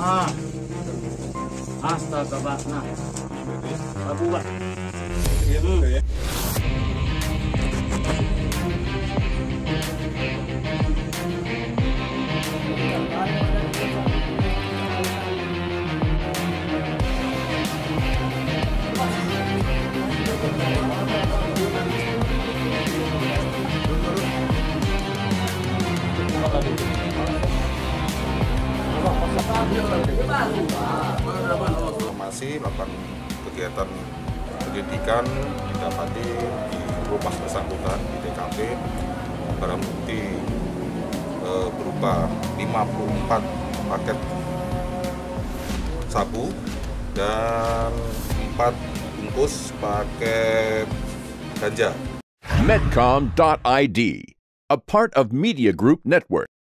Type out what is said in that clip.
Astaga, Pak. Nah, Abu, Pak. Masih melakukan kegiatan penyelidikan didapati di rumah bersangkutan di TKP barang bukti berupa 54 paket sabu dan 4 bungkus paket ganja. Medcom.id, a part of Media Group Network.